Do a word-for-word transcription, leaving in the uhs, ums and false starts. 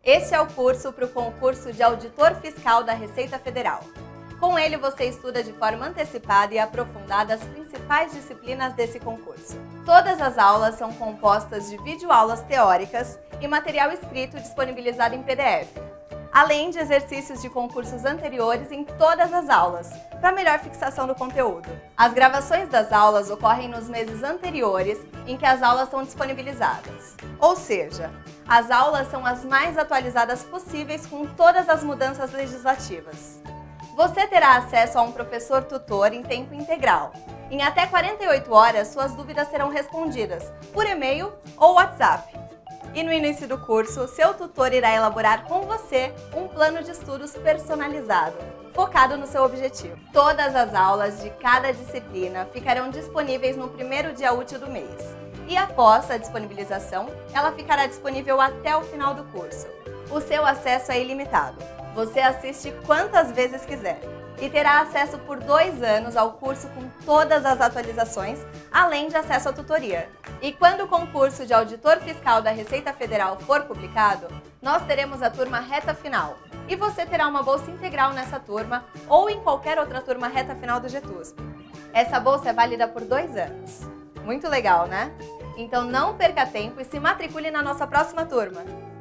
Este é o curso para o concurso de Auditor Fiscal da Receita Federal. Com ele, você estuda de forma antecipada e aprofundada as principais disciplinas desse concurso. Todas as aulas são compostas de videoaulas teóricas e material escrito disponibilizado em P D F, além de exercícios de concursos anteriores em todas as aulas, para melhor fixação do conteúdo. As gravações das aulas ocorrem nos meses anteriores em que as aulas são disponibilizadas. Ou seja, as aulas são as mais atualizadas possíveis com todas as mudanças legislativas. Você terá acesso a um professor tutor em tempo integral. Em até quarenta e oito horas, suas dúvidas serão respondidas por e-mail ou WhatsApp. E no início do curso, seu tutor irá elaborar com você um plano de estudos personalizado, focado no seu objetivo. Todas as aulas de cada disciplina ficarão disponíveis no primeiro dia útil do mês. E após a disponibilização, ela ficará disponível até o final do curso. O seu acesso é ilimitado. Você assiste quantas vezes quiser e terá acesso por dois anos ao curso com todas as atualizações, além de acesso à tutoria. E quando o concurso de Auditor Fiscal da Receita Federal for publicado, nós teremos a turma reta final. E você terá uma bolsa integral nessa turma ou em qualquer outra turma reta final do Getusp. Essa bolsa é válida por dois anos. Muito legal, né? Então não perca tempo e se matricule na nossa próxima turma!